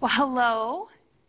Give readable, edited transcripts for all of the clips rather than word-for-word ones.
Well, hello.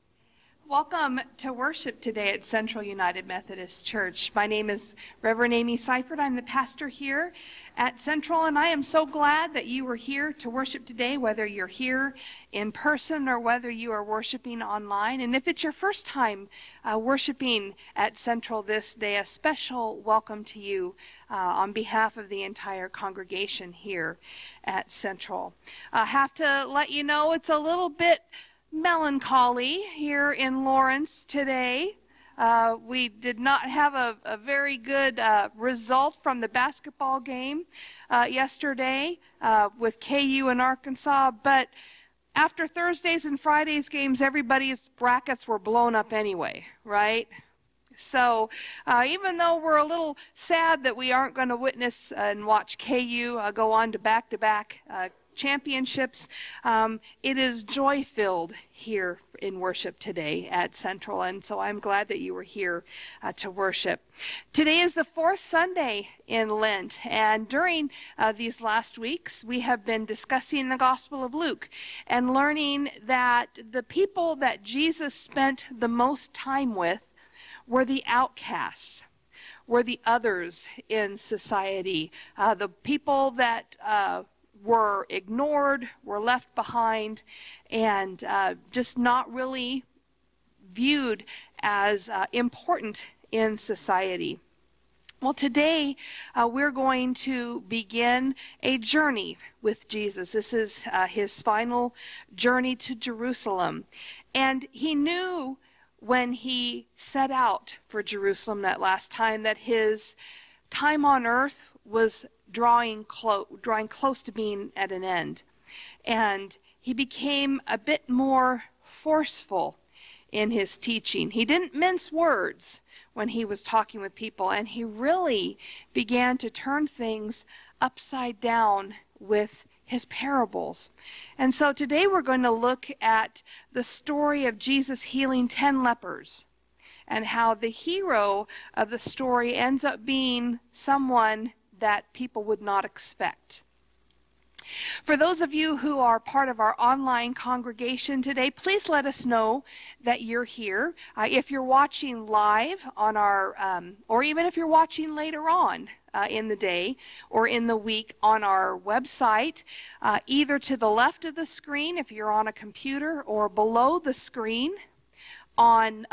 Welcome to worship today at Central United Methodist Church. My name is Reverend Amy Seifert. I'm the pastor here at Central, and I am so glad that you are here to worship today, whether you're here in person or whether you are worshiping online. And if it's your first time worshiping at Central this day, a special welcome to you on behalf of the entire congregation here at Central. I have to let you know it's a little bit melancholy here in Lawrence today. We did not have a very good result from the basketball game yesterday with KU and Arkansas, but after Thursdays and Fridays games, everybody's brackets were blown up anyway, right? So even though we're a little sad that we aren't going to witness and watch KU go on to back-to-back championships, it is joy-filled here in worship today at Central, and so I'm glad that you were here to worship. Today is the fourth Sunday in Lent, and during these last weeks we have been discussing the Gospel of Luke and learning that the people that Jesus spent the most time with were the outcasts, were the others in society, the people that were ignored, were left behind, and just not really viewed as important in society. Well, today we're going to begin a journey with Jesus. This is his final journey to Jerusalem. And he knew when he set out for Jerusalem that last time that his time on earth was drawing close to being at an end. And he became a bit more forceful in his teaching. He didn't mince words when he was talking with people, and he really began to turn things upside down with his parables. And so today we're going to look at the story of Jesus healing 10 lepers and how the hero of the story ends up being someone that people would not expect. For those of you who are part of our online congregation today, please let us know that you're here. If you're watching live on our, or even if you're watching later on in the day or in the week on our website, either to the left of the screen if you're on a computer, or below the screen on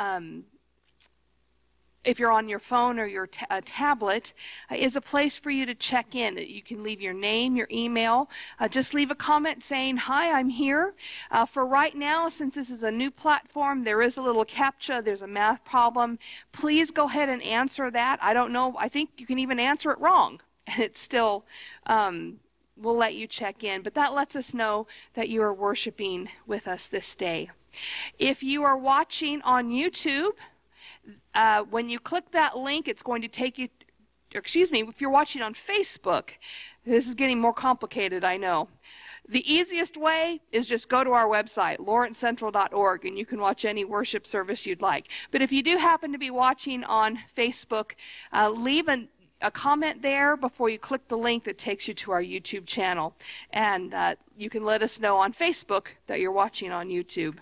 if you're on your phone or your tablet, is a place for you to check in. You can leave your name, your email. Just leave a comment saying, "Hi, I'm here." For right now, since this is a new platform, there is a little CAPTCHA. There's a math problem. Please go ahead and answer that. I don't know. I think you can even answer it wrong, and it still will let you check in. But that lets us know that you are worshiping with us this day. If you are watching on YouTube, when you click that link, it's going to take you, if you're watching on Facebook, this is getting more complicated, I know. The easiest way is just go to our website, lawrencecentral.org, and you can watch any worship service you'd like. But if you do happen to be watching on Facebook, leave a comment there before you click the link that takes you to our YouTube channel. And you can let us know on Facebook that you're watching on YouTube.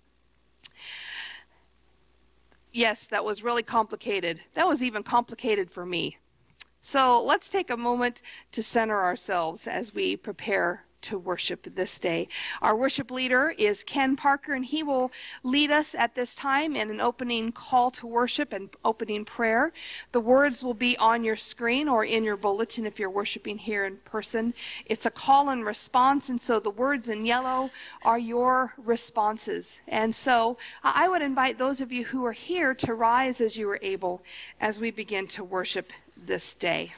Yes, that was really complicated. That was even complicated for me. So let's take a moment to center ourselves as we prepare to worship this day. Our worship leader is Ken Parker, and he will lead us at this time in an opening call to worship and opening prayer. The words will be on your screen or in your bulletin if you're worshiping here in person. It's a call and response, and so the words in yellow are your responses. And so I would invite those of you who are here to rise as you are able as we begin to worship this day.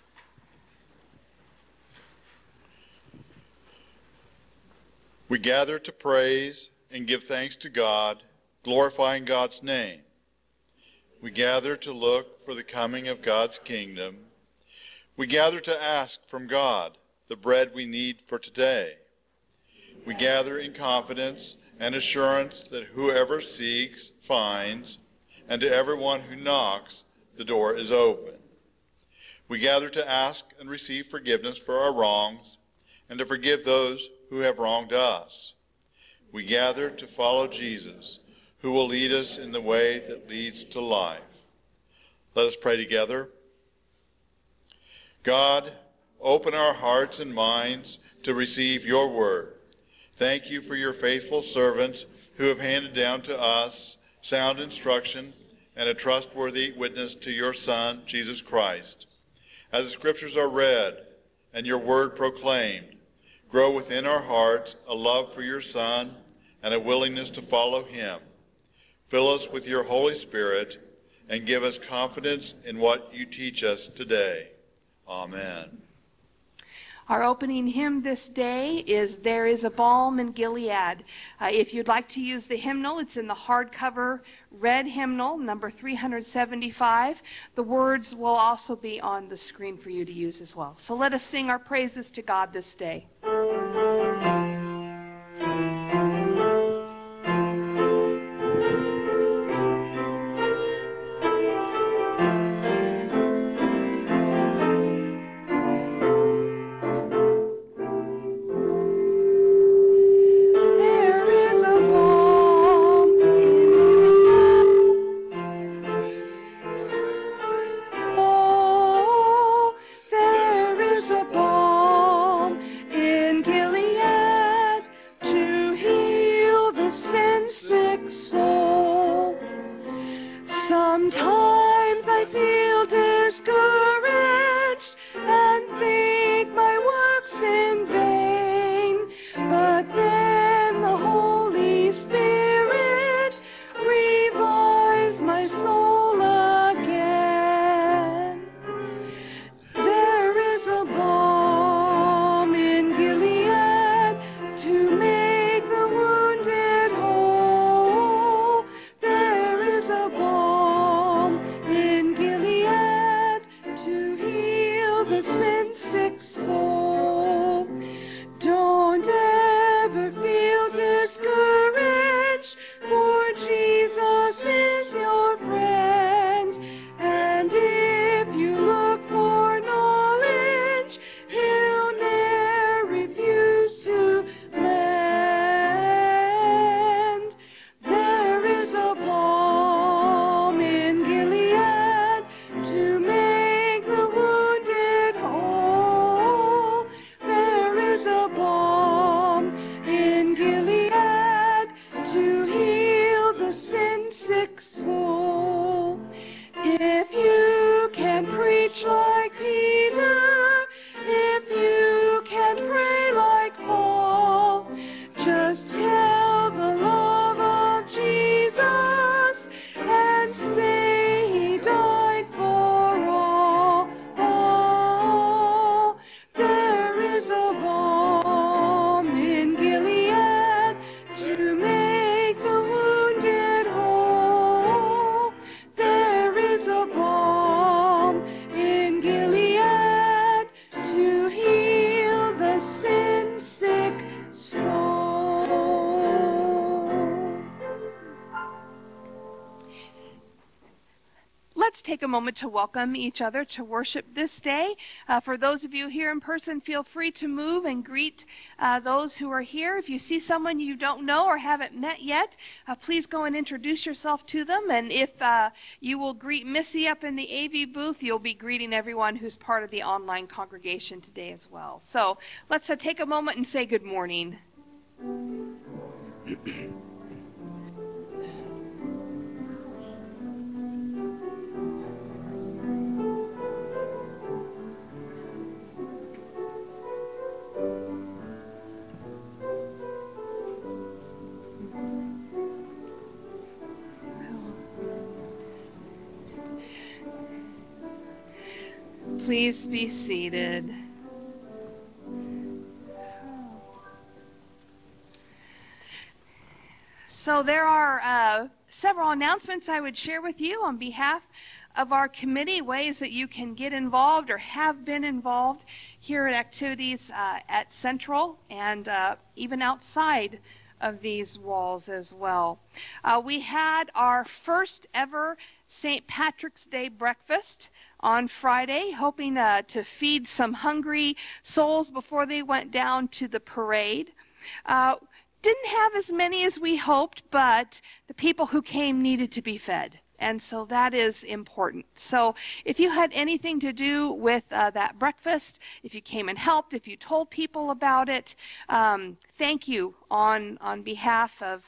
We gather to praise and give thanks to God, glorifying God's name. We gather to look for the coming of God's kingdom. We gather to ask from God the bread we need for today. We gather in confidence and assurance that whoever seeks finds, and to everyone who knocks, the door is open. We gather to ask and receive forgiveness for our wrongs, and to forgive those who have wronged us. We gather to follow Jesus, who will lead us in the way that leads to life. Let us pray together. God, open our hearts and minds to receive your word. Thank you for your faithful servants who have handed down to us sound instruction and a trustworthy witness to your Son, Jesus Christ. As the scriptures are read and your word proclaimed, grow within our hearts a love for your Son and a willingness to follow him. Fill us with your Holy Spirit and give us confidence in what you teach us today. Amen. Our opening hymn this day is There is a Balm in Gilead. If you'd like to use the hymnal, it's in the hardcover red hymnal, number 375. The words will also be on the screen for you to use as well. So let us sing our praises to God this day. Take a moment to welcome each other to worship this day. For those of you here in person, feel free to move and greet those who are here. If you see someone you don't know or haven't met yet, please go and introduce yourself to them. And if you will greet Missy up in the AV booth, you'll be greeting everyone who's part of the online congregation today as well. So let's take a moment and say good morning. Please be seated. So there are several announcements I would share with you on behalf of our committee, ways that you can get involved or have been involved here at activities at Central and even outside of these walls as well. We had our first ever St. Patrick's Day breakfast on Friday, hoping to feed some hungry souls before they went down to the parade. didn't have as many as we hoped, but the people who came needed to be fed. And so that is important. So if you had anything to do with that breakfast, if you came and helped, if you told people about it, thank you on behalf of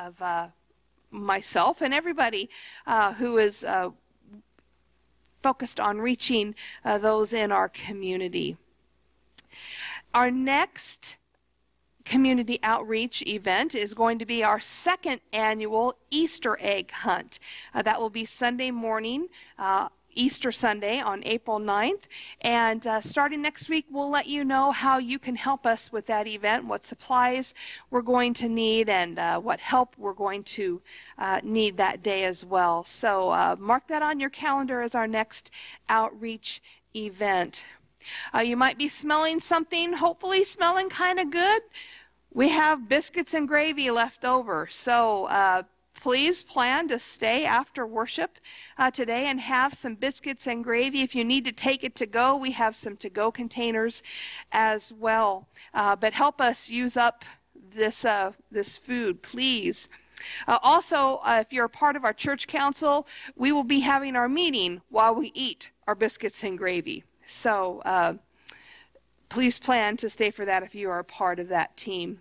myself and everybody who is focused on reaching those in our community. Our next community outreach event is going to be our second annual Easter egg hunt. That will be Sunday morning, Easter Sunday on April 9th. And starting next week, we'll let you know how you can help us with that event, what supplies we're going to need, and what help we're going to need that day as well. So mark that on your calendar as our next outreach event. You might be smelling something, hopefully smelling kind of good. We have biscuits and gravy left over, so please plan to stay after worship today and have some biscuits and gravy. If you need to take it to go, we have some to-go containers as well. But help us use up this food, please. Also, if you're a part of our church council, we will be having our meeting while we eat our biscuits and gravy. So please plan to stay for that if you are a part of that team.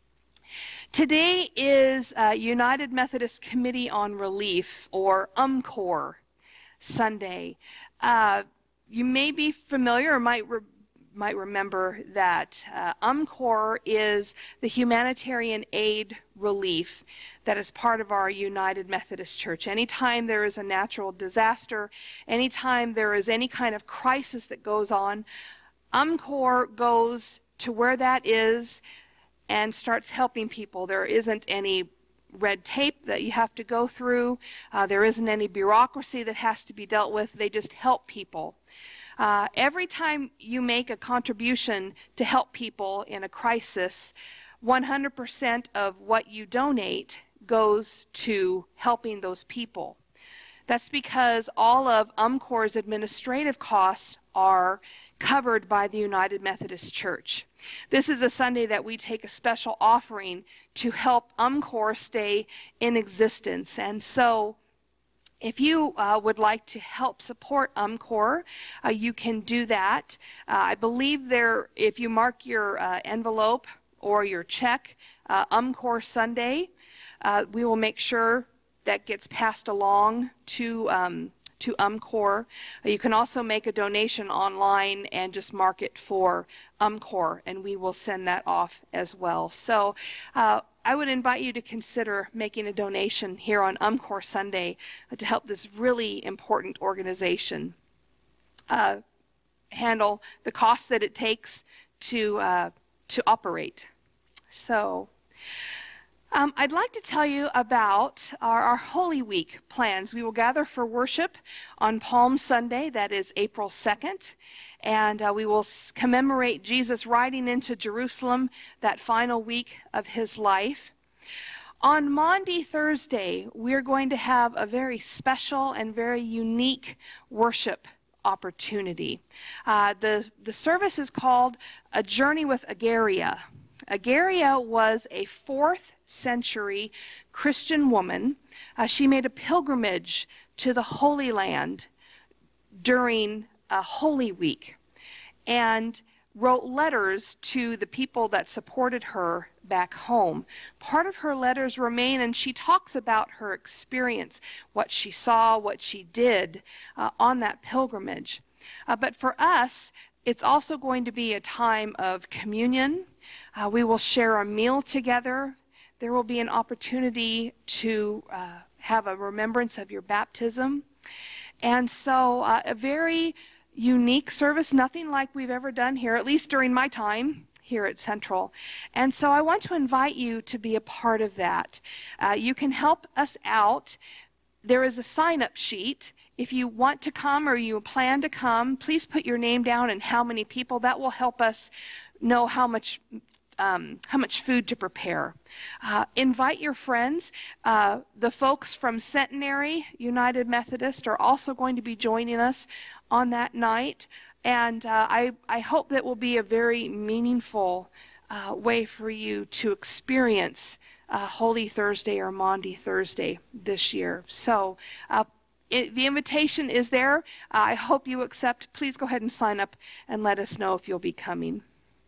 Today is United Methodist Committee on Relief, or UMCOR Sunday. You may be familiar or might remember that UMCOR is the humanitarian aid relief that is part of our United Methodist Church. Anytime there is a natural disaster, anytime there is any kind of crisis that goes on, UMCOR goes to where that is and starts helping people. There isn't any red tape that you have to go through. There isn't any bureaucracy that has to be dealt with. They just help people. Every time you make a contribution to help people in a crisis, 100% of what you donate goes to helping those people. That's because all of UMCOR's administrative costs are covered by the United Methodist Church. This is a Sunday that we take a special offering to help UMCOR stay in existence. And so if you would like to help support UMCOR, you can do that. I believe there, if you mark your envelope or your check, UMCOR Sunday, we will make sure that gets passed along to UMCOR. You can also make a donation online and just mark it for UMCOR, and we will send that off as well. So I would invite you to consider making a donation here on UMCOR Sunday to help this really important organization handle the cost that it takes to operate. So I'd like to tell you about our Holy Week plans. We will gather for worship on Palm Sunday, that is April 2nd, and we will commemorate Jesus riding into Jerusalem that final week of his life. On Maundy Thursday, we're going to have a very special and very unique worship opportunity. The service is called A Journey with Agaria. Agaria was a 4th century Christian woman. She made a pilgrimage to the Holy Land during Holy Week and wrote letters to the people that supported her back home. Part of her letters remain, and she talks about her experience, what she saw, what she did on that pilgrimage. But for us, it's also going to be a time of communion. We will share a meal together. There will be an opportunity to have a remembrance of your baptism. And so a very unique service, nothing like we've ever done here, at least during my time here at Central. And so I want to invite you to be a part of that. You can help us out. There is a sign-up sheet. If you want to come or you plan to come, please put your name down and how many people. That will help us know how much food to prepare. Invite your friends. The folks from Centenary United Methodist are also going to be joining us on that night. And I hope that will be a very meaningful way for you to experience Holy Thursday or Maundy Thursday this year. So the invitation is there. I hope you accept. Please go ahead and sign up and let us know if you'll be coming.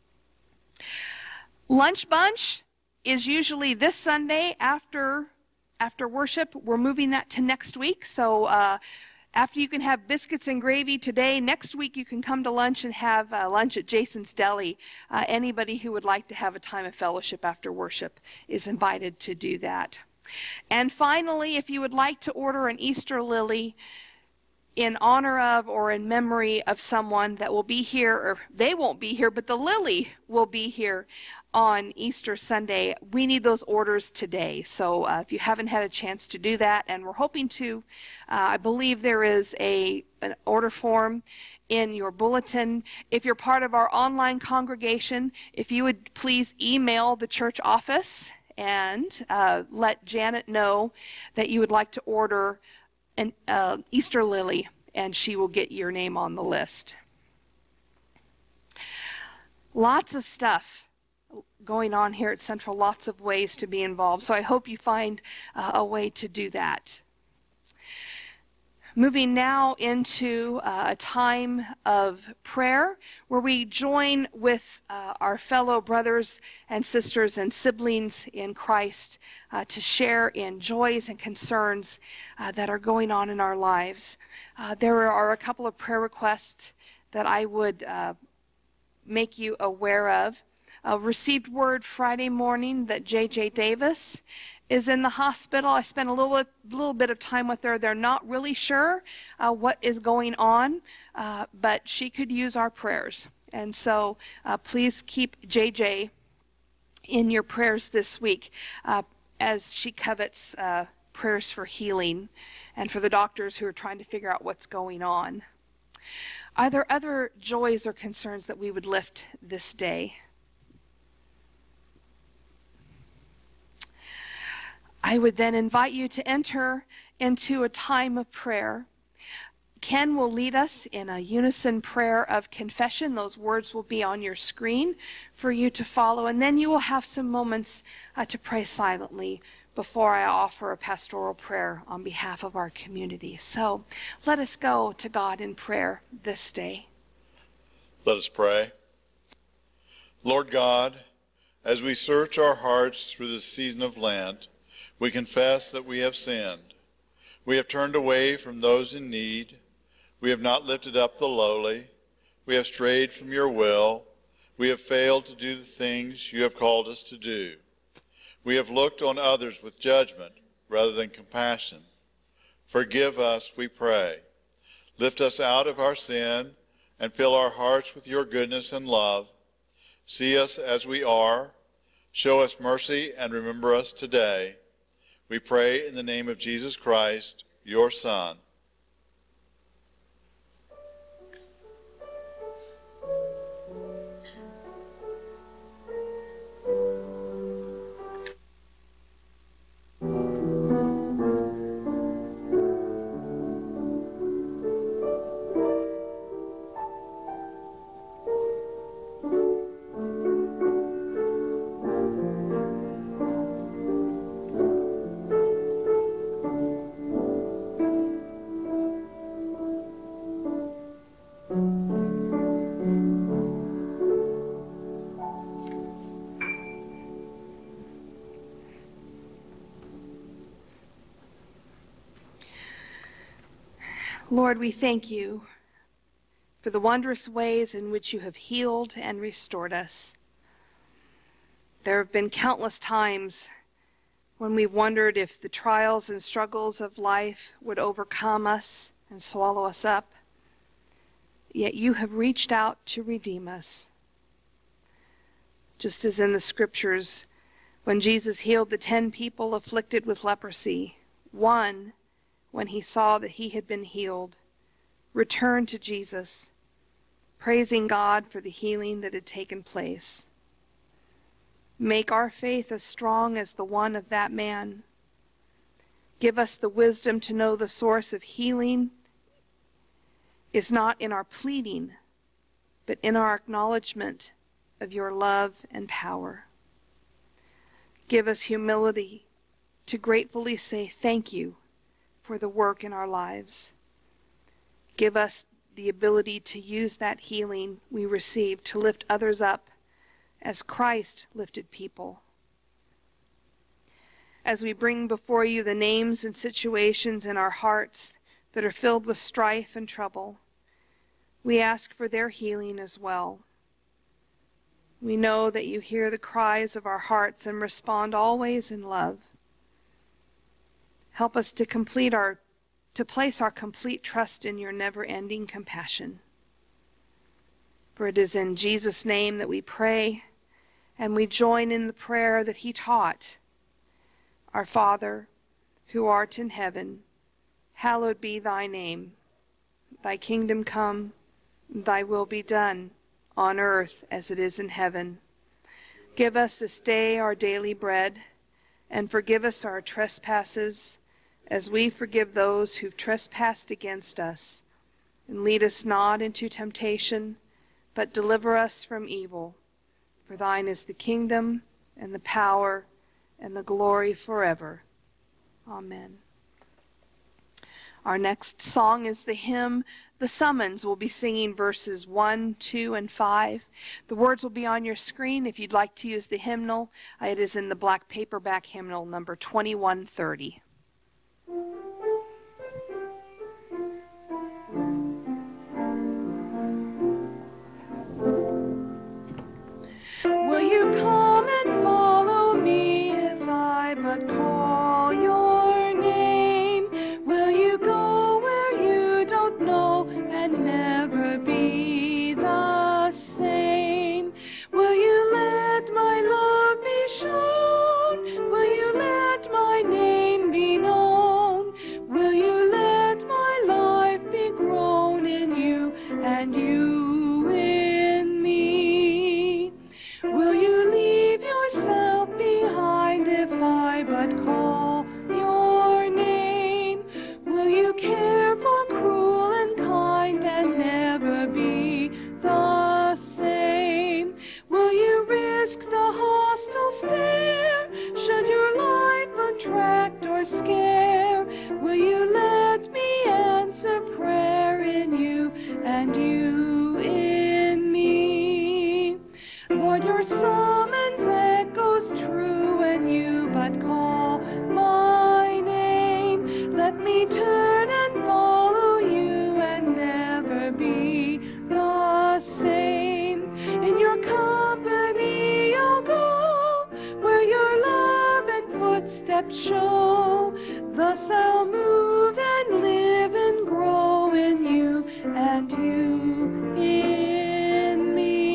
Lunch Bunch is usually this Sunday after worship. We're moving that to next week. So after you can have biscuits and gravy today, next week you can come to lunch and have lunch at Jason's Deli. Anybody who would like to have a time of fellowship after worship is invited to do that. And finally, if you would like to order an Easter lily in honor of or in memory of someone that will be here, or they won't be here, but the lily will be here on Easter Sunday, we need those orders today. So if you haven't had a chance to do that, and we're hoping to, I believe there is an order form in your bulletin. If you're part of our online congregation, if you would please email the church office and let Janet know that you would like to order an Easter lily, and she will get your name on the list. Lots of stuff going on here at Central, lots of ways to be involved. So I hope you find a way to do that. Moving now into a time of prayer where we join with our fellow brothers and sisters and siblings in Christ to share in joys and concerns that are going on in our lives. There are a couple of prayer requests that I would make you aware of. Received word Friday morning that J.J. Davis is in the hospital. I spent a little bit of time with her. They're not really sure what is going on, but she could use our prayers. And so please keep JJ in your prayers this week as she covets prayers for healing and for the doctors who are trying to figure out what's going on. Are there other joys or concerns that we would lift this day? I would then invite you to enter into a time of prayer. Ken will lead us in a unison prayer of confession. Those words will be on your screen for you to follow, and then you will have some moments to pray silently before I offer a pastoral prayer on behalf of our community. So let us go to God in prayer this day. Let us pray. Lord God, as we search our hearts through this season of Lent, we confess that we have sinned. We have turned away from those in need. We have not lifted up the lowly. We have strayed from your will. We have failed to do the things you have called us to do. We have looked on others with judgment rather than compassion. Forgive us, we pray. Lift us out of our sin and fill our hearts with your goodness and love. See us as we are. Show us mercy and remember us today. We pray in the name of Jesus Christ, your Son. Lord, we thank you for the wondrous ways in which you have healed and restored us. There have been countless times when we've wondered if the trials and struggles of life would overcome us and swallow us up. Yet you have reached out to redeem us. Just as in the scriptures, when Jesus healed the 10 people afflicted with leprosy, one, when he saw that he had been healed, returned to Jesus, praising God for the healing that had taken place. Make our faith as strong as the one of that man. Give us the wisdom to know the source of healing is not in our pleading, but in our acknowledgement of your love and power. Give us humility to gratefully say thank you for the work in our lives. Give us the ability to use that healing we receive to lift others up as Christ lifted people. As we bring before you the names and situations in our hearts that are filled with strife and trouble, we ask for their healing as well. We know that you hear the cries of our hearts and respond always in love. Help us to place our complete trust in your never-ending compassion. For it is in Jesus' name that we pray, and we join in the prayer that he taught. Our Father, who art in heaven, hallowed be thy name. Thy kingdom come, thy will be done, on earth as it is in heaven. Give us this day our daily bread, and forgive us our trespasses, as we forgive those who've trespassed against us. And lead us not into temptation, but deliver us from evil. For thine is the kingdom, and the power, and the glory forever. Amen. Our next song is the hymn, The Summons. We'll be singing verses 1, 2, and 5. The words will be on your screen if you'd like to use the hymnal. It is in the black paperback hymnal, number 2130. Will you come and follow me if I but call your name? Will you go where you don't know and never be the same? Will you let my love be shown? Will you let my name be known? Will you let my life be grown in you and you in me? Will you leave yourself behind if I but call your name? Will you care for cruel and kind and never be the same? Will you risk the hostile stare should your life attract or scare? Will you let me answer prayer in you and you in me? Lord, your summons echoes true when you but call my name. Let me turn and follow you and never be the same. In your company I'll go where your love and footsteps show. Thus I'll move and live and grow in you and you in me.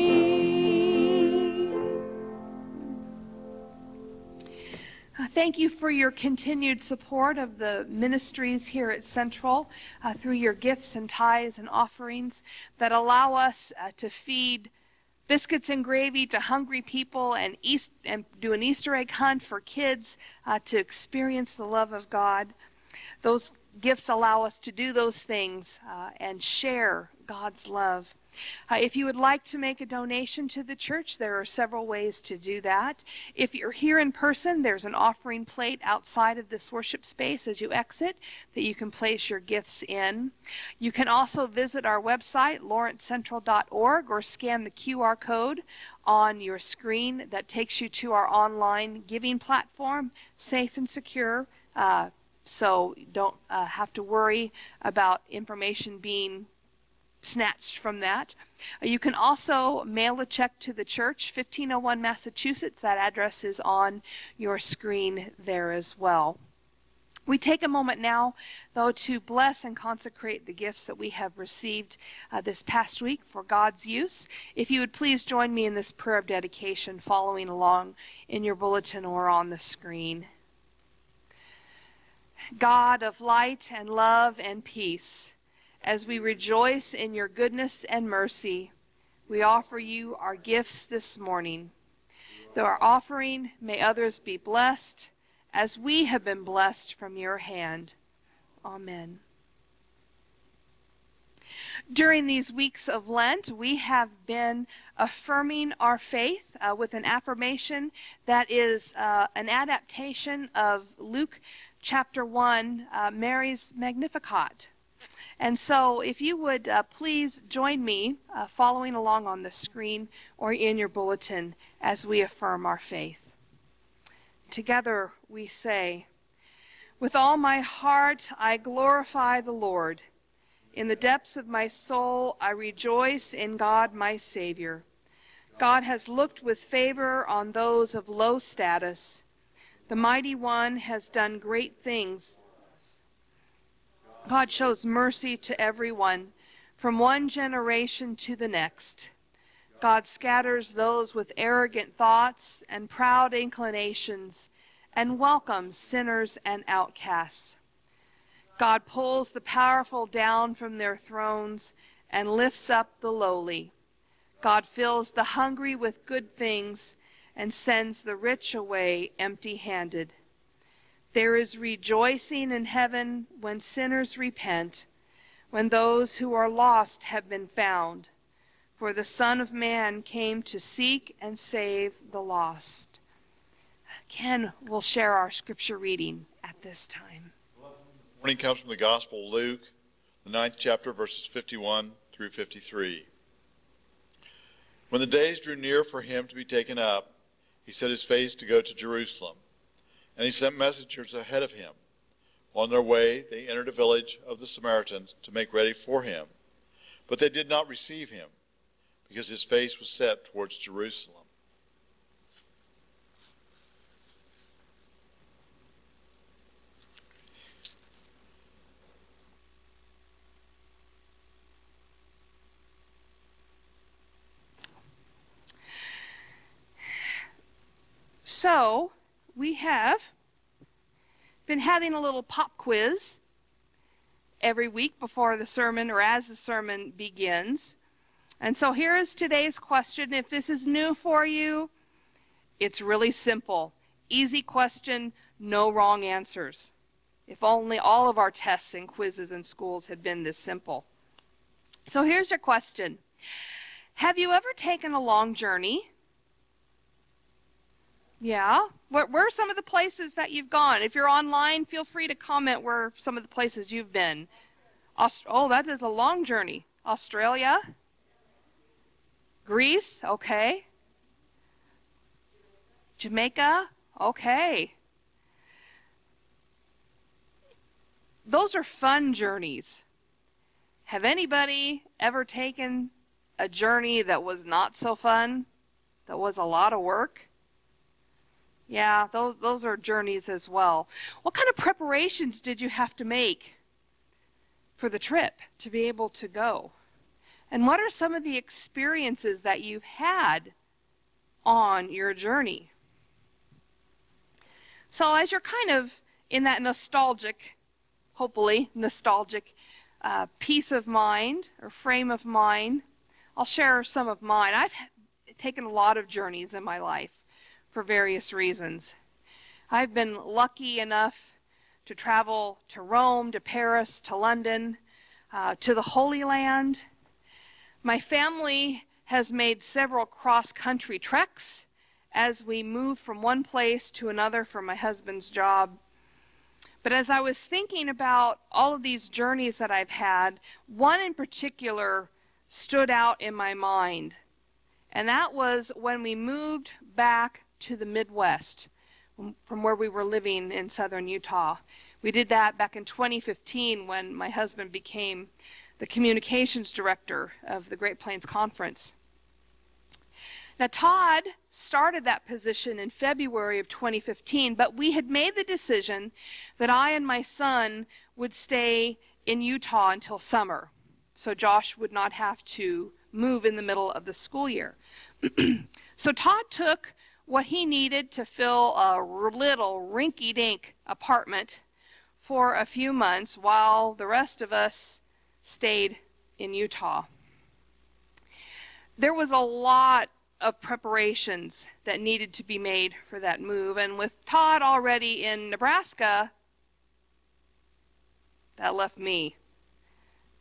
Thank you for your continued support of the ministries here at Central through your gifts and tithes and offerings that allow us to feed biscuits and gravy to hungry people and do an Easter egg hunt for kids to experience the love of God. Those gifts allow us to do those things and share God's love. If you would like to make a donation to the church, there are several ways to do that. If you're here in person, there's an offering plate outside of this worship space as you exit that you can place your gifts in. You can also visit our website, lawrencecentral.org, or scan the QR code on your screen that takes you to our online giving platform, safe and secure, so you don't have to worry about information being snatched from that. You can also mail a check to the church, 1501 Massachusetts. That address is on your screen there as well. We take a moment now, though, to bless and consecrate the gifts that we have received this past week for God's use. If you would please join me in this prayer of dedication following along in your bulletin or on the screen. God of light and love and peace, as we rejoice in your goodness and mercy, we offer you our gifts this morning. Through our offering, may others be blessed as we have been blessed from your hand. Amen. During these weeks of Lent, we have been affirming our faith with an affirmation that is an adaptation of Luke chapter 1, Mary's Magnificat. And so if you would please join me following along on the screen or in your bulletin as we affirm our faith. Together we say, "With all my heart I glorify the Lord. In the depths of my soul, I rejoice in God my Savior. God has looked with favor on those of low status. The Mighty One has done great things. God shows mercy to everyone, from one generation to the next. God scatters those with arrogant thoughts and proud inclinations, and welcomes sinners and outcasts. God pulls the powerful down from their thrones and lifts up the lowly. God fills the hungry with good things and sends the rich away empty-handed. There is rejoicing in heaven when sinners repent, when those who are lost have been found. For the Son of Man came to seek and save the lost." Ken will share our scripture reading at this time. Morning comes from the Gospel of Luke, the 9th chapter, verses 51 through 53. When the days drew near for him to be taken up, he set his face to go to Jerusalem, and he sent messengers ahead of him. On their way, they entered a village of the Samaritans to make ready for him, but they did not receive him, because his face was set towards Jerusalem. So, we have been having a little pop quiz every week before the sermon or as the sermon begins. And so here is today's question. If this is new for you, it's really simple. Easy question, no wrong answers. If only all of our tests and quizzes in schools had been this simple. So here's your question. Have you ever taken a long journey? Yeah. Where are some of the places that you've gone? If you're online, feel free to comment where some of the places you've been. Oh, that is a long journey. Australia? Greece? Okay. Jamaica? Okay. Those are fun journeys. Have anybody ever taken a journey that was not so fun? That was a lot of work? Yeah, those are journeys as well. What kind of preparations did you have to make for the trip to be able to go? And what are some of the experiences that you've had on your journey? So as you're kind of in that nostalgic, hopefully nostalgic peace of mind or frame of mind, I'll share some of mine. I've taken a lot of journeys in my life for various reasons. I've been lucky enough to travel to Rome, to Paris, to London, to the Holy Land. My family has made several cross-country treks as we move from one place to another for my husband's job. But as I was thinking about all of these journeys that I've had, one in particular stood out in my mind. And that was when we moved back to the Midwest from where we were living in southern Utah. We did that back in 2015 when my husband became the communications director of the Great Plains Conference. Now, Todd started that position in February of 2015, but we had made the decision that I and my son would stay in Utah until summer, so Josh would not have to move in the middle of the school year. So Todd took what he needed to fill a little rinky-dink apartment for a few months while the rest of us stayed in Utah. There was a lot of preparations that needed to be made for that move, and with Todd already in Nebraska, that left me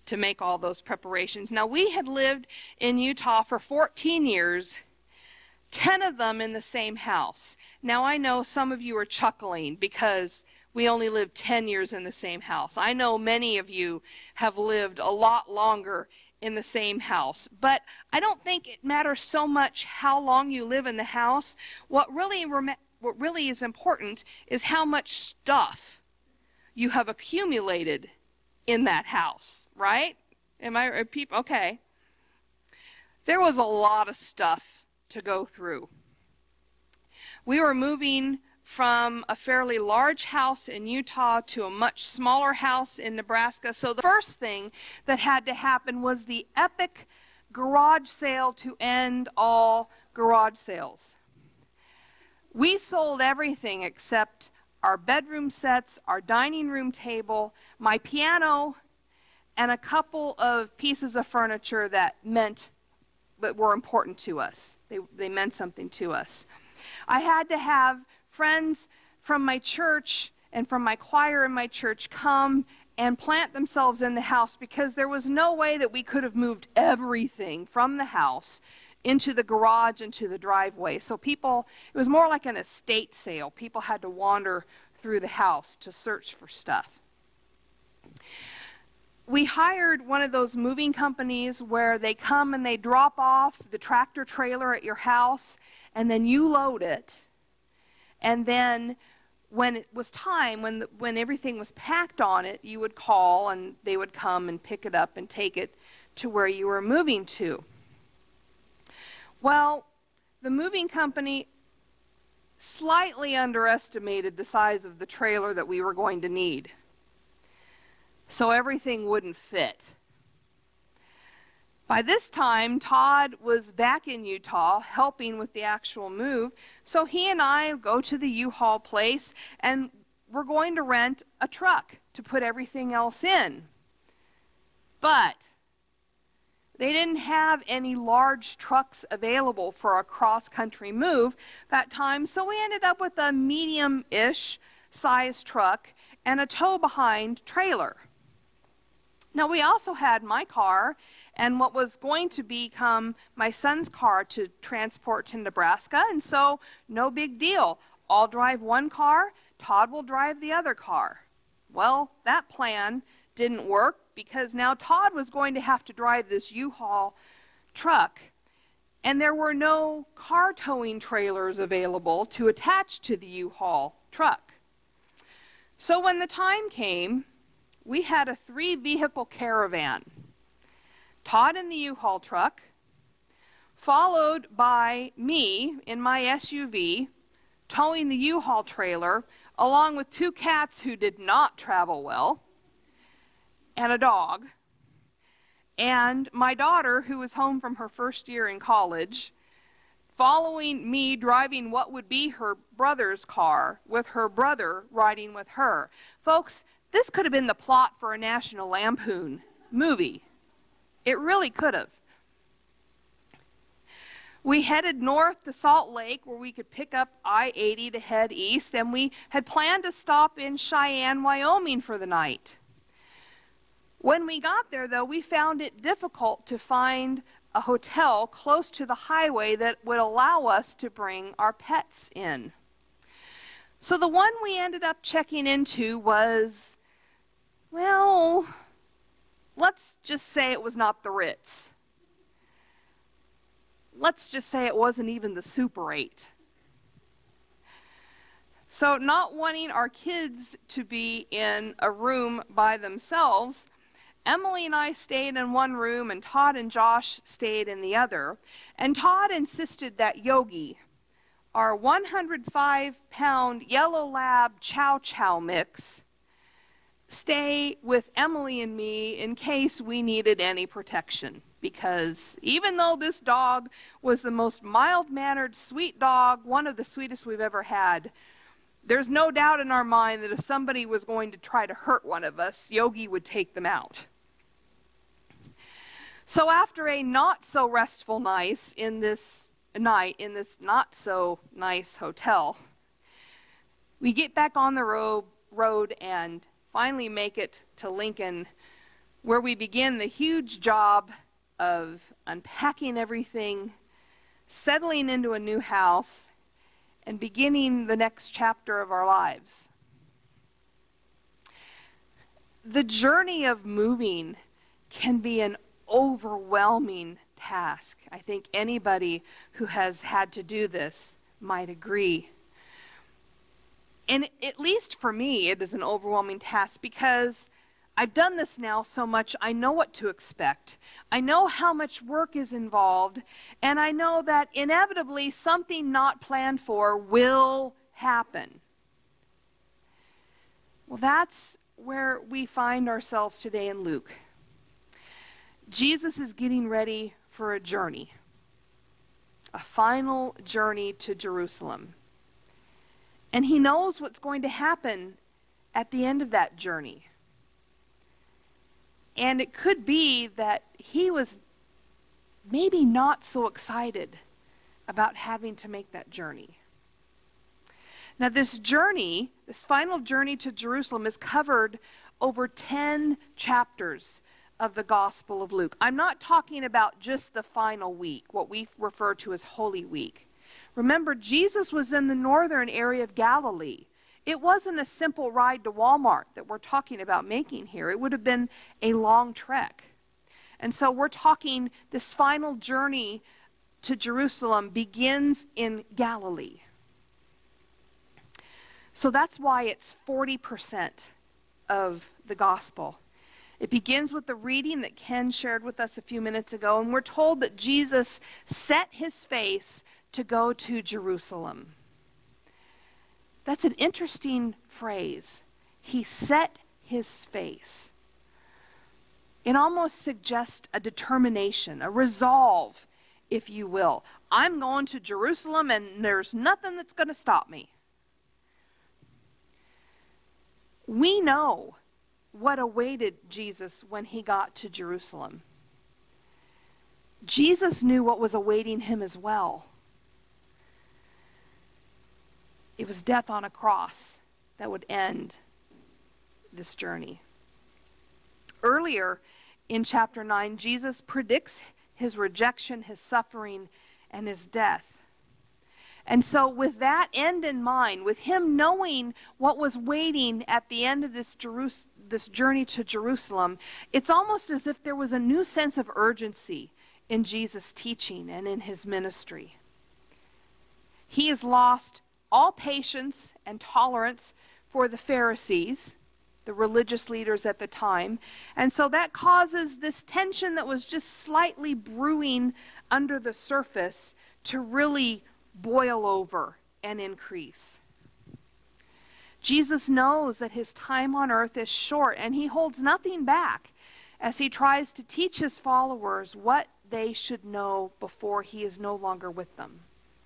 to make all those preparations. Now, we had lived in Utah for 14 years, 10 of them in the same house. Now, I know some of you are chuckling because we only lived 10 years in the same house. I know many of you have lived a lot longer in the same house. But I don't think it matters so much how long you live in the house. What really is important is how much stuff you have accumulated in that house, right? Okay. There was a lot of stuff to go through. We were moving from a fairly large house in Utah to a much smaller house in Nebraska. So the first thing that had to happen was the epic garage sale to end all garage sales. We sold everything except our bedroom sets, our dining room table, my piano, and a couple of pieces of furniture that were important to us. They meant something to us. I had to have friends from my church and from my choir in my church come and plant themselves in the house because there was no way that we could have moved everything from the house into the garage, into the driveway. So it was more like an estate sale. People had to wander through the house to search for stuff. We hired one of those moving companies where they come and they drop off the tractor trailer at your house, and then you load it. And then when it was time, when everything was packed on it, you would call and they would come and pick it up and take it to where you were moving to. Well, the moving company slightly underestimated the size of the trailer that we were going to need. So everything wouldn't fit. By this time, Todd was back in Utah helping with the actual move, so he and I go to the U-Haul place and we're going to rent a truck to put everything else in. But they didn't have any large trucks available for a cross-country move that time, so we ended up with a medium-ish size truck and a tow-behind trailer. Now, we also had my car and what was going to become my son's car to transport to Nebraska, and so no big deal. I'll drive one car, Todd will drive the other car. Well, that plan didn't work because now Todd was going to have to drive this U-Haul truck, and there were no car towing trailers available to attach to the U-Haul truck. So when the time came, we had a 3-vehicle caravan. Todd in the U-Haul truck, followed by me in my SUV, towing the U-Haul trailer, along with 2 cats who did not travel well, and a dog, and my daughter, who was home from her first year in college, following me driving what would be her brother's car, with her brother riding with her. Folks, this could have been the plot for a National Lampoon movie. It really could have. We headed north to Salt Lake where we could pick up I-80 to head east, and we had planned to stop in Cheyenne, Wyoming for the night. When we got there, though, we found it difficult to find a hotel close to the highway that would allow us to bring our pets in. So the one we ended up checking into was, well, let's just say it was not the Ritz. Let's just say it wasn't even the Super 8. So not wanting our kids to be in a room by themselves, Emily and I stayed in one room and Todd and Josh stayed in the other. And Todd insisted that Yogi, our 105-pound yellow lab chow chow mix, stay with Emily and me in case we needed any protection. Because even though this dog was the most mild-mannered, sweet dog, one of the sweetest we've ever had, there's no doubt in our mind that if somebody was going to try to hurt one of us, Yogi would take them out. So after a not-so-restful night in this not-so-nice hotel, we get back on the road and finally make it to Lincoln, where we begin the huge job of unpacking everything, settling into a new house, and beginning the next chapter of our lives. The journey of moving can be an overwhelming task. I think anybody who has had to do this might agree. And at least for me, it is an overwhelming task because I've done this now so much, I know what to expect. I know how much work is involved, and I know that inevitably something not planned for will happen. Well, that's where we find ourselves today in Luke. Jesus is getting ready for a journey, a final journey to Jerusalem. And he knows what's going to happen at the end of that journey. And it could be that he was maybe not so excited about having to make that journey. Now this journey, this final journey to Jerusalem, is covered over 10 chapters of the Gospel of Luke. I'm not talking about just the final week, what we refer to as Holy Week. Remember, Jesus was in the northern area of Galilee. It wasn't a simple ride to Walmart that we're talking about making here. It would have been a long trek. And so we're talking this final journey to Jerusalem begins in Galilee. So that's why it's 40% of the gospel. It begins with the reading that Ken shared with us a few minutes ago, and we're told that Jesus set his face to go to Jerusalem. That's an interesting phrase. He set his face. It almost suggests a determination, a resolve, if you will. I'm going to Jerusalem and there's nothing that's going to stop me. We know what awaited Jesus when he got to Jerusalem. Jesus knew what was awaiting him as well. It was death on a cross that would end this journey. Earlier in chapter 9, Jesus predicts his rejection, his suffering, and his death. And so with that end in mind, with him knowing what was waiting at the end of this journey to Jerusalem, it's almost as if there was a new sense of urgency in Jesus' teaching and in his ministry. He has lost all patience and tolerance for the Pharisees, the religious leaders at the time. And so that causes this tension that was just slightly brewing under the surface to really boil over and increase. Jesus knows that his time on earth is short, and he holds nothing back as he tries to teach his followers what they should know before he is no longer with them.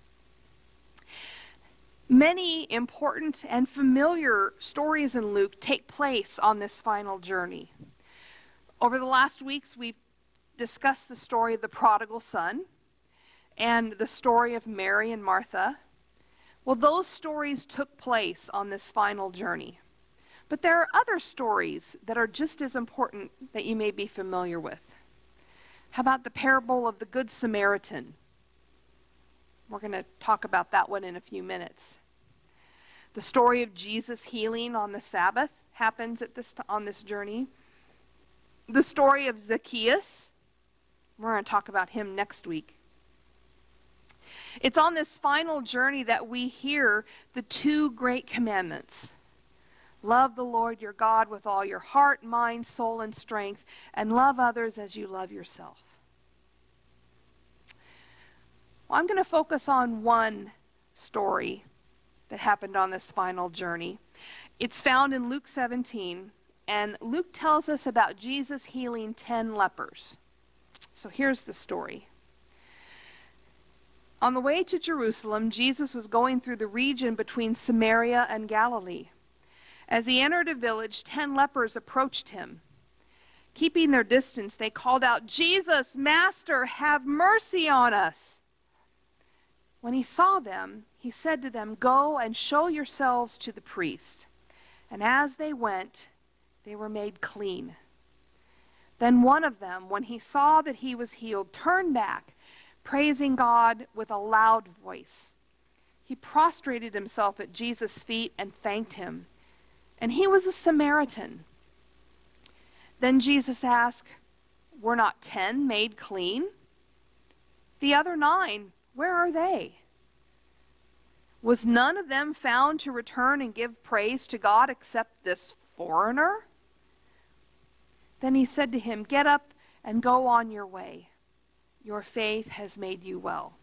Many important and familiar stories in Luke take place on this final journey. Over the last weeks, we've discussed the story of the prodigal son and the story of Mary and Martha. Well, those stories took place on this final journey. But there are other stories that are just as important that you may be familiar with. How about the parable of the Good Samaritan? We're going to talk about that one in a few minutes. The story of Jesus healing on the Sabbath happens on this journey. The story of Zacchaeus, we're going to talk about him next week. It's on this final journey that we hear the two great commandments. Love the Lord your God with all your heart, mind, soul, and strength, and love others as you love yourself. Well, I'm going to focus on one story that happened on this final journey. It's found in Luke 17, and Luke tells us about Jesus healing 10 lepers. So here's the story. On the way to Jerusalem, Jesus was going through the region between Samaria and Galilee. As he entered a village, 10 lepers approached him. Keeping their distance, they called out, "Jesus, Master, have mercy on us." When he saw them, he said to them, "Go and show yourselves to the priest." And as they went, they were made clean. Then one of them, when he saw that he was healed, turned back, praising God with a loud voice. He prostrated himself at Jesus' feet and thanked him. And he was a Samaritan. Then Jesus asked, "Were not 10 made clean? The other 9, where are they? Was none of them found to return and give praise to God except this foreigner?" Then he said to him, "Get up and go on your way. Your faith has made you well."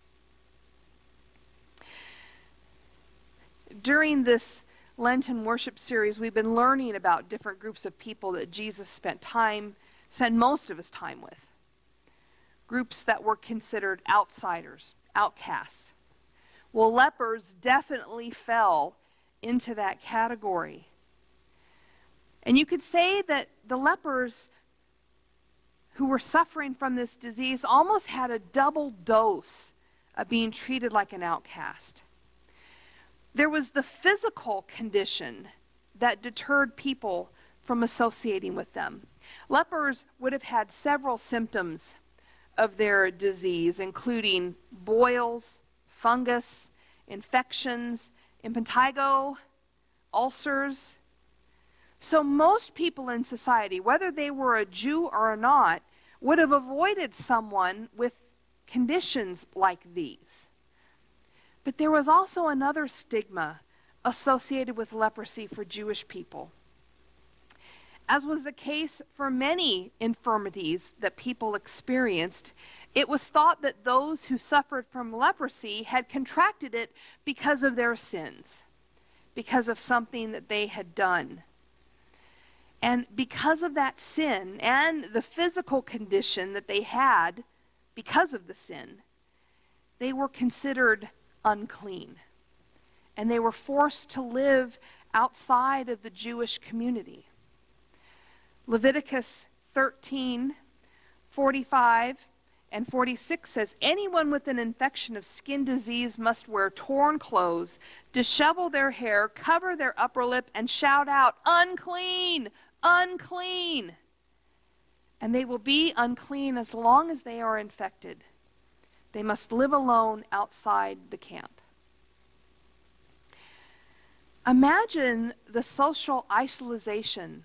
During this Lenten worship series, we've been learning about different groups of people that Jesus spent most of his time with. Groups that were considered outsiders, outcasts. Well, lepers definitely fell into that category. And you could say that the lepers who were suffering from this disease almost had a double dose of being treated like an outcast. There was the physical condition that deterred people from associating with them. Lepers would have had several symptoms of their disease, including boils, fungus, infections, impetigo, ulcers. So most people in society, whether they were a Jew or not, would have avoided someone with conditions like these. But there was also another stigma associated with leprosy for Jewish people. As was the case for many infirmities that people experienced, it was thought that those who suffered from leprosy had contracted it because of their sins, because of something that they had done. And because of that sin and the physical condition that they had because of the sin, they were considered unclean. And they were forced to live outside of the Jewish community. Leviticus 13:45 and 46 says, "Anyone with an infection of skin disease must wear torn clothes, dishevel their hair, cover their upper lip, and shout out, 'Unclean! Unclean!' And they will be unclean as long as they are infected. They must live alone outside the camp." Imagine the social isolation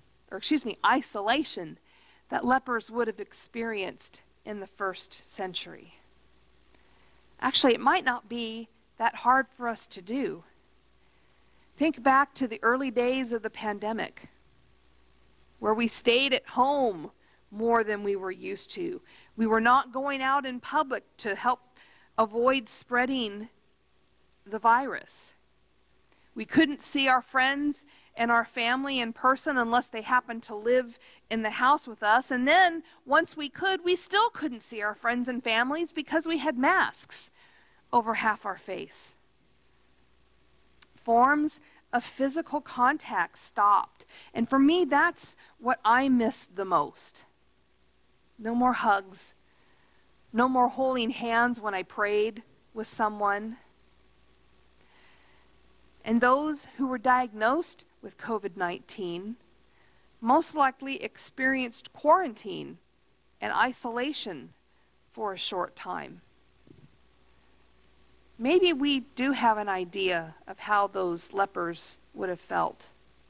that lepers would have experienced in the first century. Actually, it might not be that hard for us to do. Think back to the early days of the pandemic, where we stayed at home more than we were used to. We were not going out in public to help avoid spreading the virus. We couldn't see our friends and our family in person unless they happened to live in the house with us. And then, once we could, we still couldn't see our friends and families because we had masks over half our face. Forms of physical contact stopped. And for me, that's what I missed the most. No more hugs. No more holding hands when I prayed with someone. And those who were diagnosed with COVID-19 most likely experienced quarantine and isolation for a short time. Maybe we do have an idea of how those lepers would have felt.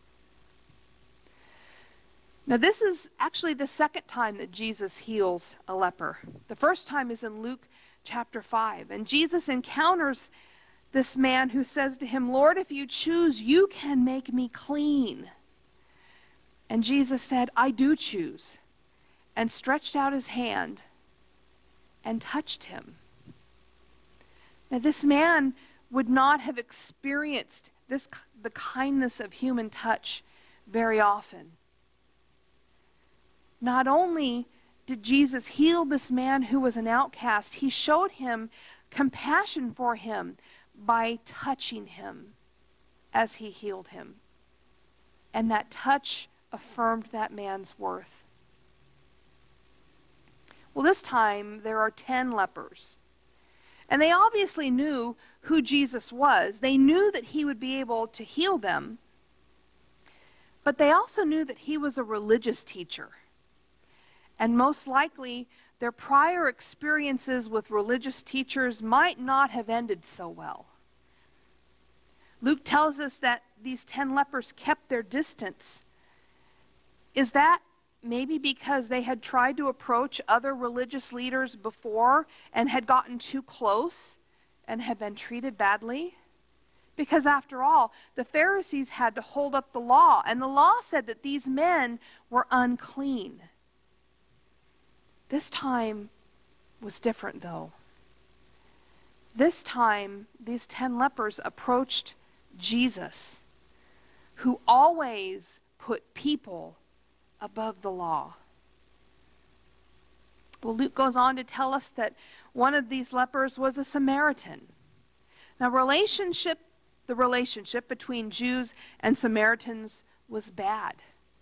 Now, this is actually the second time that Jesus heals a leper. The first time is in Luke chapter 5. And Jesus encounters this man who says to him, "Lord, if you choose, you can make me clean." And Jesus said, "I do choose," and stretched out his hand and touched him. Now, this man would not have experienced the kindness of human touch very often. Not only did Jesus heal this man who was an outcast, he showed him compassion for him by touching him as he healed him. And that touch affirmed that man's worth. Well, this time there are 10 lepers. And they obviously knew who Jesus was. They knew that he would be able to heal them. But they also knew that he was a religious teacher. And most likely, their prior experiences with religious teachers might not have ended so well. Luke tells us that these 10 lepers kept their distance. Is that maybe because they had tried to approach other religious leaders before and had gotten too close and had been treated badly? Because after all, the Pharisees had to hold up the law, and the law said that these men were unclean. This time was different, though. This time, these 10 lepers approached Jesus, who always put people above the law. Well, Luke goes on to tell us that one of these lepers was a Samaritan. Now, the relationship between Jews and Samaritans was bad.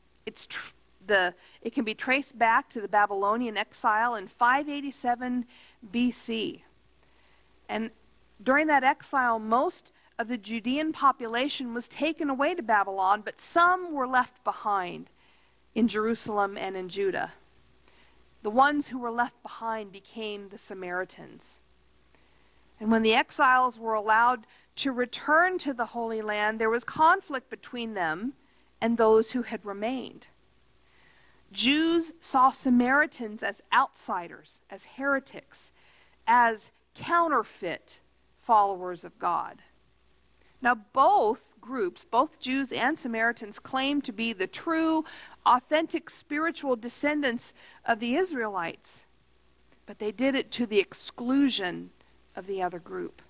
It can be traced back to the Babylonian exile in 587 BC. And during that exile, most of the Judean population was taken away to Babylon, but some were left behind in Jerusalem and in Judah. The ones who were left behind became the Samaritans. And when the exiles were allowed to return to the Holy Land, there was conflict between them and those who had remained. Jews saw Samaritans as outsiders, as heretics, as counterfeit followers of God. Now, both groups, both Jews and Samaritans, claimed to be the true, authentic spiritual descendants of the Israelites, but they did it to the exclusion of the other group.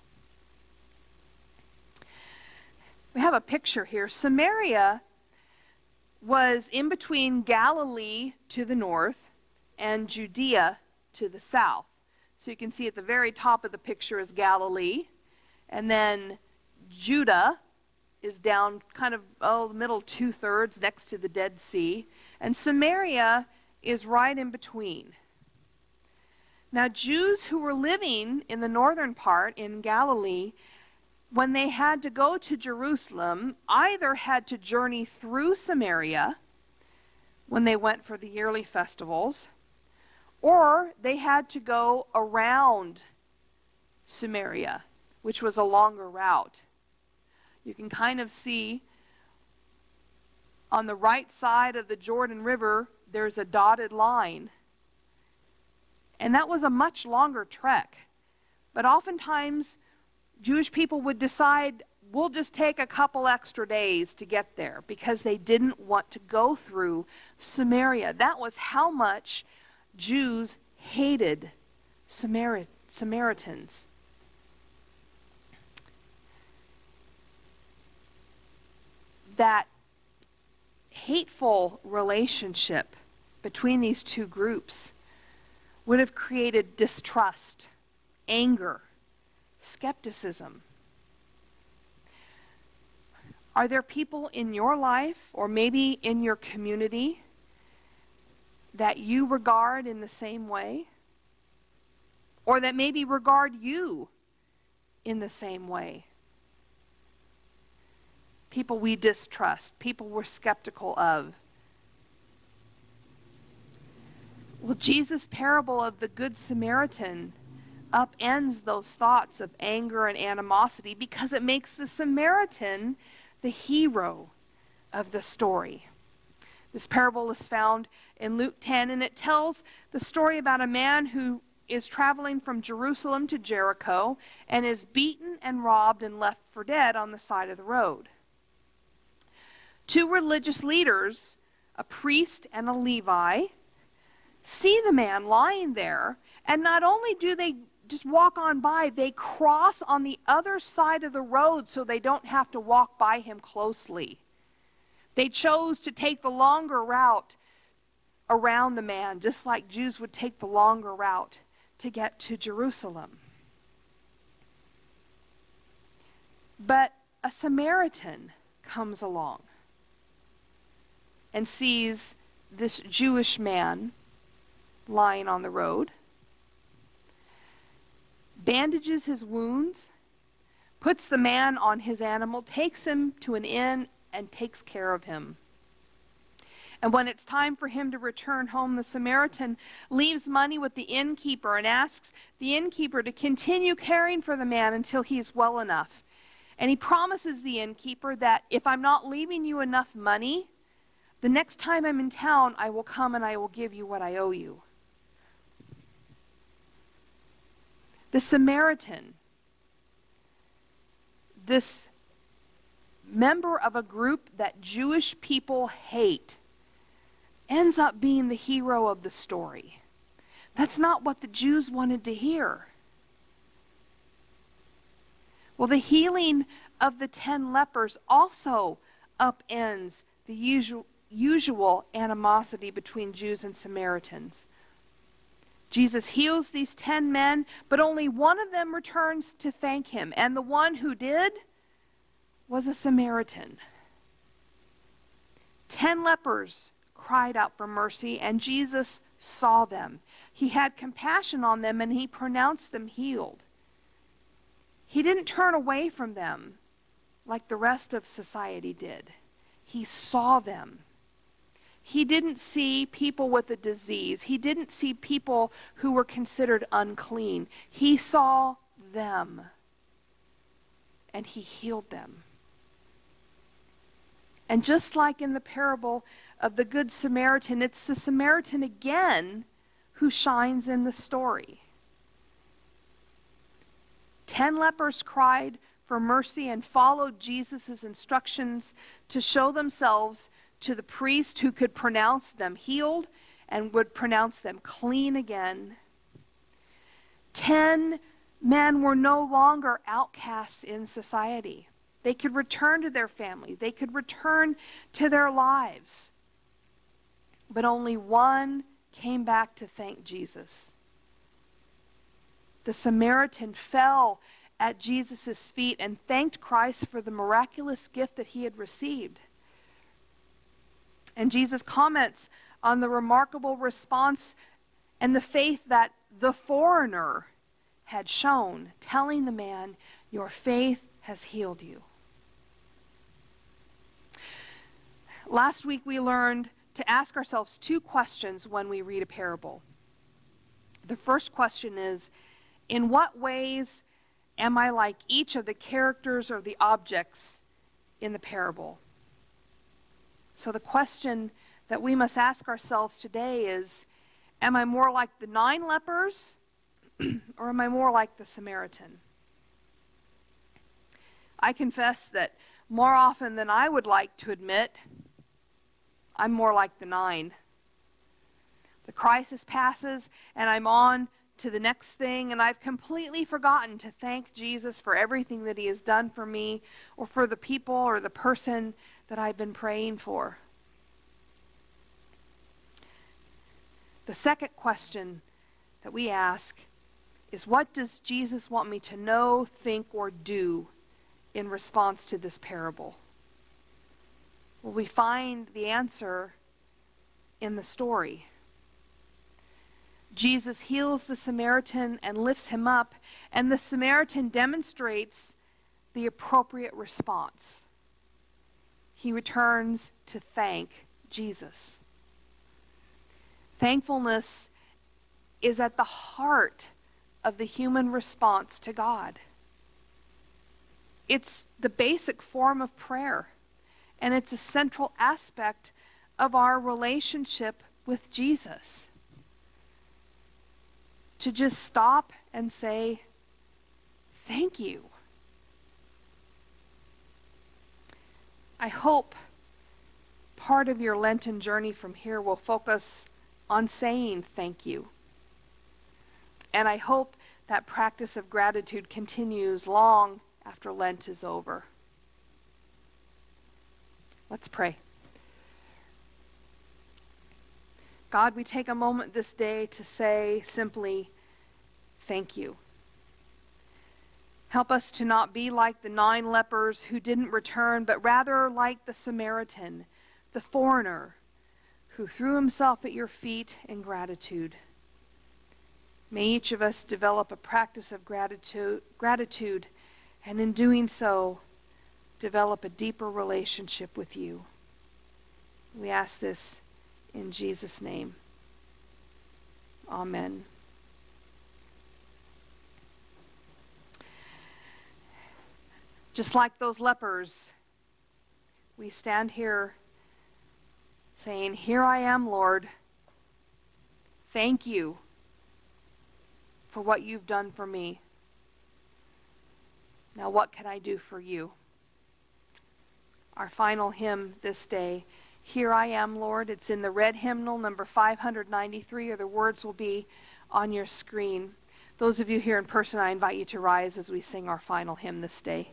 We have a picture here. Samaria was in between Galilee to the north and Judea to the south. So you can see at the very top of the picture is Galilee, and then Judah is down kind of the middle 2/3 next to the Dead Sea, and Samaria is right in between. Now, Jews who were living in the northern part in Galilee, when they had to go to Jerusalem, either had to journey through Samaria when they went for the yearly festivals, or they had to go around Samaria, which was a longer route. You can kind of see on the right side of the Jordan River, there's a dotted line. And that was a much longer trek. But oftentimes, Jewish people would decide, we'll just take a couple extra days to get there, because they didn't want to go through Samaria. That was how much Jews hated Samaritans. That hateful relationship between these two groups would have created distrust, anger, skepticism. Are there people in your life, or maybe in your community, that you regard in the same way? Or that maybe regard you in the same way? People we distrust, people we're skeptical of. Well, Jesus' parable of the Good Samaritan upends those thoughts of anger and animosity, because it makes the Samaritan the hero of the story. This parable is found in Luke 10, and it tells the story about a man who is traveling from Jerusalem to Jericho and is beaten and robbed and left for dead on the side of the road. Two religious leaders, a priest and a Levi, see the man lying there, and not only do they just walk on by, they cross on the other side of the road so they don't have to walk by him closely. They chose to take the longer route around the man, just like Jews would take the longer route to get to Jerusalem. But a Samaritan comes along and sees this Jewish man lying on the road, bandages his wounds, puts the man on his animal, takes him to an inn, and takes care of him. And when it's time for him to return home, the Samaritan leaves money with the innkeeper and asks the innkeeper to continue caring for the man until he's well enough. And he promises the innkeeper that if I'm not leaving you enough money, the next time I'm in town, I will come and I will give you what I owe you. The Samaritan, this member of a group that Jewish people hate, ends up being the hero of the story. That's not what the Jews wanted to hear. Well, the healing of the 10 lepers also upends the usual animosity between Jews and Samaritans. Jesus heals these 10 men, but only one of them returns to thank him, and the one who did was a Samaritan. 10 lepers cried out for mercy, and Jesus saw them. He had compassion on them, and he pronounced them healed. He didn't turn away from them like the rest of society did. He saw them. He didn't see people with a disease. He didn't see people who were considered unclean. He saw them, and he healed them. And just like in the parable of the Good Samaritan, it's the Samaritan again who shines in the story. 10 lepers cried for mercy and followed Jesus' instructions to show themselves to the priest who could pronounce them healed and would pronounce them clean again. 10 men were no longer outcasts in society. They could return to their family. They could return to their lives. But only one came back to thank Jesus. The Samaritan fell at Jesus' feet and thanked Christ for the miraculous gift that he had received. And Jesus comments on the remarkable response and the faith that the foreigner had shown, telling the man, "Your faith has healed you." Last week we learned to ask ourselves 2 questions when we read a parable. The first question is, in what ways am I like each of the characters or the objects in the parable? So the question that we must ask ourselves today is, am I more like the 9 lepers or am I more like the Samaritan? I confess that more often than I would like to admit, I'm more like the 9. The crisis passes and I'm on to the next thing, and I've completely forgotten to thank Jesus for everything that he has done for me or for the people or the person that I've been praying for. The second question that we ask is, what does Jesus want me to know, think, or do in response to this parable? Well, we find the answer in the story. Jesus heals the Samaritan and lifts him up, and the Samaritan demonstrates the appropriate response. He returns to thank Jesus. Thankfulness is at the heart of the human response to God. It's the basic form of prayer, and it's a central aspect of our relationship with Jesus. To just stop and say, thank you. I hope part of your Lenten journey from here will focus on saying thank you. And I hope that practice of gratitude continues long after Lent is over. Let's pray. God, we take a moment this day to say simply, thank you. Help us to not be like the 9 lepers who didn't return, but rather like the Samaritan, the foreigner, who threw himself at your feet in gratitude. May each of us develop a practice of gratitude, and in doing so, develop a deeper relationship with you. We ask this In Jesus' name, amen. Just like those lepers, we stand here saying, "Here I am, Lord. Thank you for what you've done for me. Now what can I do for you?" Our final hymn this day, "Here I Am, Lord." It's in the red hymnal, number 593, or the words will be on your screen. Those of you here in person, I invite you to rise as we sing our final hymn this day.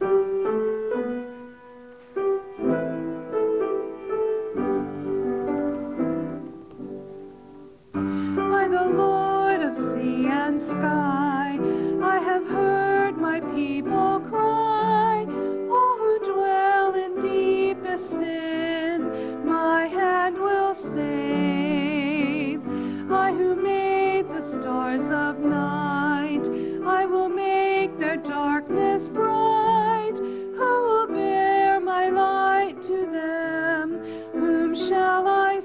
By the Lord of sea and sky, I have heard my people cry, all who dwell in deepest sin, my hand will save. I who made the stars of night, I will make their darkness bright. Who will bear my light to them? Whom shall I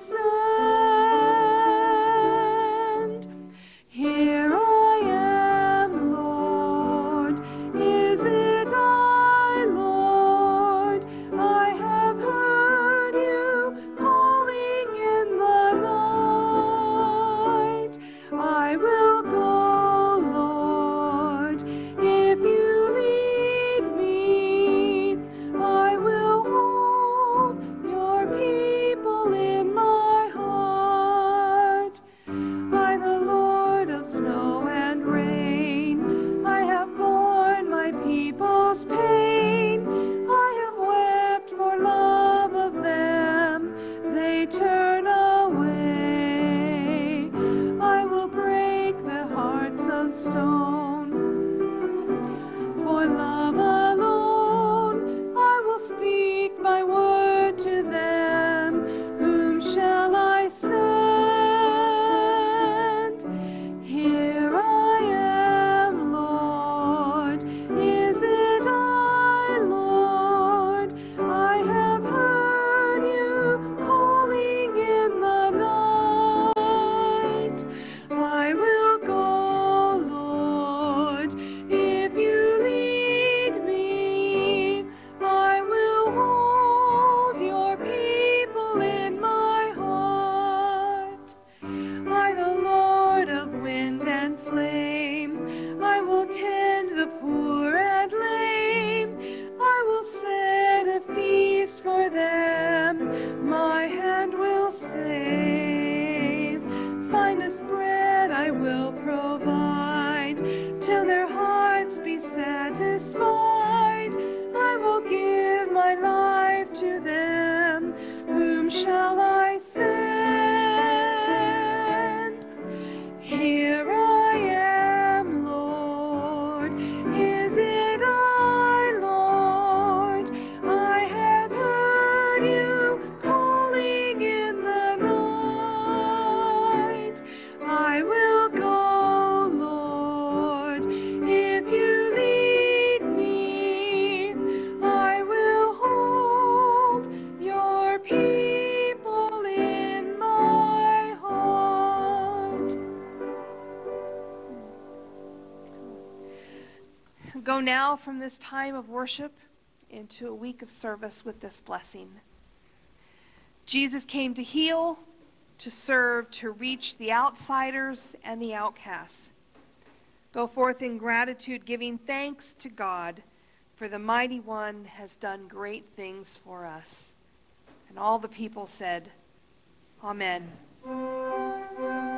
send? Here I am, Lord. Is it I, Lord? I have heard you calling in the night. I will go, Lord, if you lead me. I will hold your people in my heart. By the Lord of snow and rain, I have borne my people's pain. I have wept for love of them, they turn away. I will break the hearts of stone. For love alone, I will speak my word to them. Whom shall I send? Here I am, Lord. Is it I, Lord? I have heard you calling in the night. I will go, Lord, if you lead me. I will hold your people in my heart. By the Lord of wind and flame, I will tend the poor and lame. I will set a feast for them, my hand will save. Finest bread I will provide, till their hearts be satisfied. I will give my life to them. Whom shall I send? Here I am, Lord. Is it I, Lord? I have heard you calling in the night. I will go, Lord, if you lead me. I will hold your people in my heart. Go now from this time of worship into a week of service with this blessing. Jesus came to heal, to serve, to reach the outsiders and the outcasts. Go forth in gratitude, giving thanks to God, for the Mighty One has done great things for us. And all the people said, Amen.